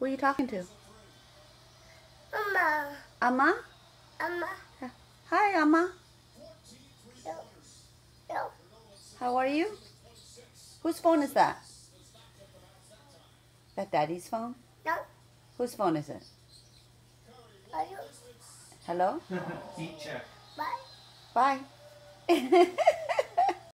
Who are you talking to? Mama. Amma? Mama. Hi, Amma. Yo. Yo. How are you? Whose phone is that? That Daddy's phone? No. Whose phone is it? Are you? Hello? Eat check. Bye. Bye.